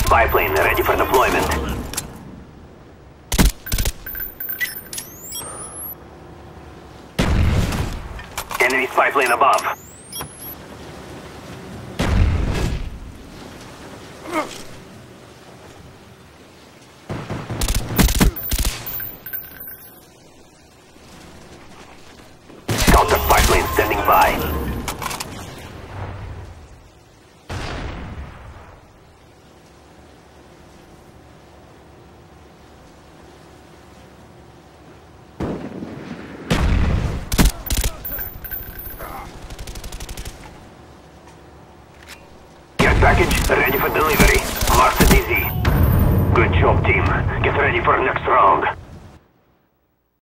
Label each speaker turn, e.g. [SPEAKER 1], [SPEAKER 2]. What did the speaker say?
[SPEAKER 1] Spy plane ready for deployment. Enemy spy plane above. Counter spy plane standing by. Package ready for delivery. Mark it easy. Good job, team. Get ready for next round.